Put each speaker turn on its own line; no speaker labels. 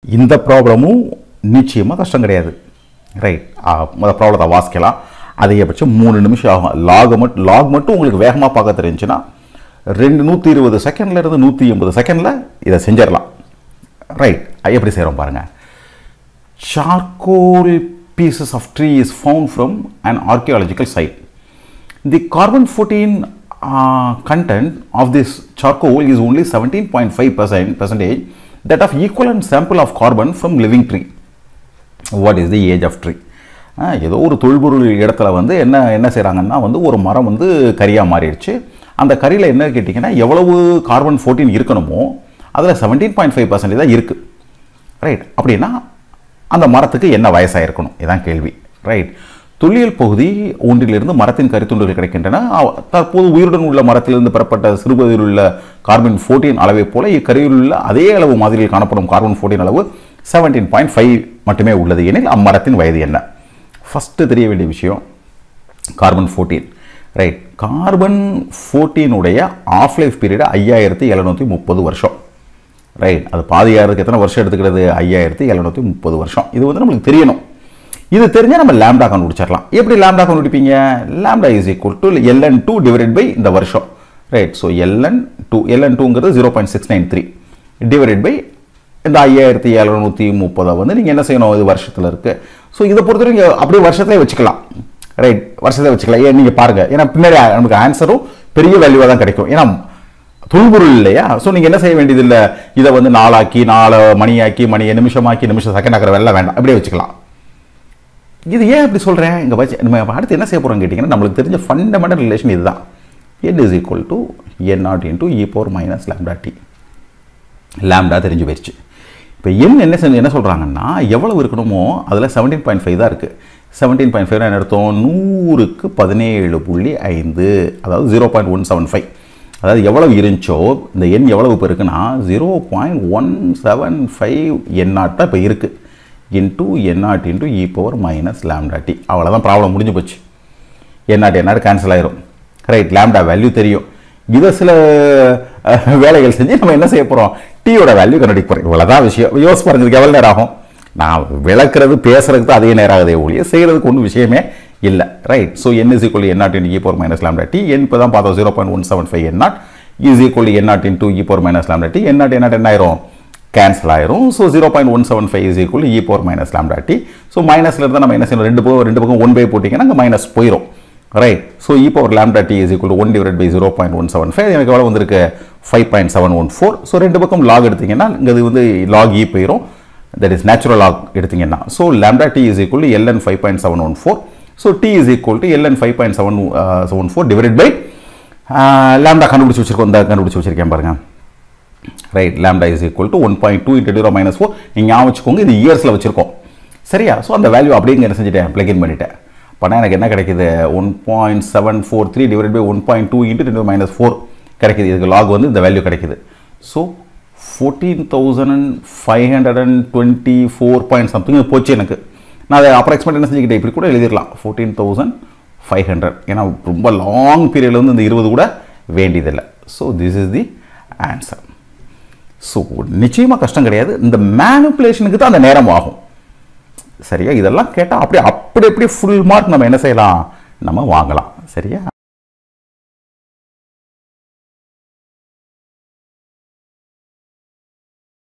இந்த ப்ராப்ளமும் நிச்சயமாக கஷ்டம் கிடையாது. ரைட், அந்த ப்ராப்ளத்தை வாசிக்கலாம். அதிகபட்சம் 3 நிமிஷம் ஆகும். லாக் மட்டும் உங்களுக்கு வேகமாக பார்க்க தெரிஞ்சுன்னா 120 செகண்ட்லேருந்து 180 செகண்டில் இதை செஞ்சிடலாம். ரைட், எப்படி செய்கிறோம் பாருங்கள். Charcoal pieces of tree is found from an archaeological site. The carbon-14 content of this charcoal is only 17.5% that of equivalent sample of carbon from living tree. What is the age of tree? ஏதோ ஒரு தொல்பொருள் இடத்துல வந்து என்ன செய்கிறாங்கன்னா வந்து ஒரு மரம் வந்து கரியாக மாறிடுச்சு. அந்த கரியில் என்ன கேட்டிங்கன்னா எவ்வளவு கார்பன்-14 இருக்கணுமோ அதில் 17.5% தான் இருக்குது. ரைட், அப்படின்னா அந்த மரத்துக்கு என்ன வயசாக இருக்கணும், இதுதான் கேள்வி. ரைட், தொல்லியல் பகுதி ஒன்றிலிருந்து மரத்தின் கரித்துண்டுகள் கிடைக்கின்றன. தற்போது உயிருடன் உள்ள மரத்திலிருந்து பெறப்பட்ட சிறுபகுதியில் உள்ள கார்பன்-14 அளவை போல இக்கரியில் உள்ள அதே அளவு மாதிரியில் காணப்படும் கார்பன்-14 அளவு 17.5 மட்டுமே உள்ளது எனில் அம்மரத்தின் வயது என்ன? ஃபஸ்ட்டு தெரிய வேண்டிய விஷயம் கார்பன்-14. ரைட், கார்பன்-14 உடைய ஆஃப் லைஃப் பீரியடு 5730 வருஷம். ரைட், அது பாதியாகிறதுக்கு எத்தனை வருஷம் எடுத்துக்கிறது? 5730 வருஷம். இது வந்து நம்மளுக்கு தெரியணும். இது தெரிஞ்சால் நம்ம லாம்டா கண்டுபிடிச்சிடலாம். எப்படி லாம்டா கண்டுபிடிப்பீங்க? Lambda is equal to ln2 divided by இந்த வருஷம். ரைட், ஸோ ln2ங்கிறது 0.693 டிவைடட் பை இந்த 5730 வந்து நீங்கள் என்ன செய்யணும்? இது வருஷத்தில் இருக்குது. ஸோ இதை பொறுத்தவரை நீங்கள் அப்படியே வருஷத்துலேயே வச்சுக்கலாம். ரைட், வருஷத்தை வச்சுக்கலாம். ஏன் நீங்கள் பாருங்கள், ஏன்னா பின்னாடி நமக்கு ஆன்சரும் பெரிய வேல்யூவாக தான் கிடைக்கும். ஏன்னா தொல்பொருள் இல்லையா? ஸோ நீங்கள் என்ன செய்ய வேண்டியதில்லை, இதை வந்து 4 மணியாக்கி நிமிஷமாக்கி நிமிஷம் செகண்ட் ஆக்கிற வேலை வேண்டாம், அப்படியே வச்சுக்கலாம். இது ஏன் அப்படி சொல்கிறேன்? இங்கே வச்சு நம்ம அடுத்து என்ன செய்ய போகிறோம்னு கேட்டிங்கன்னா நம்மளுக்கு தெரிஞ்ச ஃபண்டமெண்டல் ரிலேஷன் இதுதான். n is equal to n0 into e power minus lambda t. Lambda தெரிஞ்சு போயிடுச்சு. இப்போ என்ன சொல்கிறாங்கன்னா எவ்வளவு இருக்கணுமோ அதில் 17.5 தான் இருக்குது. 17.5 என்ன எடுத்தோம்? 100க்கு 17.5, அதாவது 0.175. அதாவது எவ்வளவு இருந்துச்சோ இந்த எண் எவ்வளவு இப்போ இருக்குன்னா 0.175 n0 தான் இப்போ இருக்குது. Into n0 into e power minus lambda t. அவ்வளோதான், ப்ராப்ளம் முடிஞ்சு போச்சு. n0 கேன்சல் ஆயிரும். ரைட், லாம்டா வேல்யூ தெரியும். இதை சில வேலைகள் செஞ்சு நம்ம என்ன செய்ய போகிறோம்? டீயோட வேல்யூ கண்டுபிடிக்க போகிறோம். இவ்வளோதான் விஷயம். யோசிச்சு பாருங்க, இதுக்கு எவ்வளோ நேரம் ஆகும்? நான் விளக்குறது பேசுறதுக்கு தான் அதே நேரம் ஆகுதே ஒழிய செய்கிறதுக்கு ஒன்றும் விஷயமே இல்லை. Right, so n is equal to n0 into e power minus lambda t. n இப்போ தான் பார்த்தோம் 0.175 n0 is equal to n0 into e power minus lambda t. n0 என்ன ஆயிரும்? கேன்சல் ஆயிரும். So 0.175 is equal to e power minus lambda t. So மைனஸில் இருந்தால் நம்ம என்ன செய்யணும்? ரெண்டு பக்கம் 1 பை போட்டிங்கன்னா அங்கே மைனஸ் போயிடும். Right, so e power lambda t is equal to 1 divided by 0.175. எனக்கு எவ்வளோ வந்திருக்கு? 5.714. ஸோ ரெண்டு பக்கம் லாக் எடுத்தீங்கன்னா இங்கே இது வந்து லாக் இ போயிடும். தட் இஸ் நேச்சுரல் லாக் எடுத்தீங்கன்னா. So lambda t is equal to ln 5.714. So t is equal to ln 5.714 divided by lambda கண்டுபிடிச்சு வச்சிருக்கேன் பாருங்க. Right, lambda is equal to 1.2 into 10 minus 4. நீங்கள் ஞாபகம் வச்சுக்கோங்க, இது இயர்ஸில் வச்சுருக்கோம். சரியா? ஸோ அந்த வேல்யூ அப்படியே என்ன செஞ்சுட்டேன்? பிளக்இன் பண்ணிட்டேன். பண்ணால் எனக்கு என்ன கிடைக்குது? 1.743 டிவைட் பை 1.2 into 10 minus 4 கிடைக்குது. இதுக்கு லாக் வந்து இந்த வேல்யூ கிடைக்குது. ஸோ 14,524 பாயிண்ட் சம்திங் போச்சு எனக்கு. நான் அதை அப்ராக்சிமேட் என்ன செஞ்சுக்கிட்டேன்? இப்படி கூட எழுதிடலாம், 14,500. ஏன்னா ரொம்ப லாங் பீரியடில் வந்து இந்த 20 கூட வேண்டியதில்லை. So this is the answer. So நிச்சயமாக கஷ்டம் கிடையாது. இந்த மேனிப்புலேஷனுக்கு தான் அந்த நேரம் ஆகும். சரியா? இதெல்லாம் கேட்டால் அப்படி ஃபுல் மார்க் நம்ம என்ன செய்யலாம்? நம்ம வாங்கலாம். சரியா?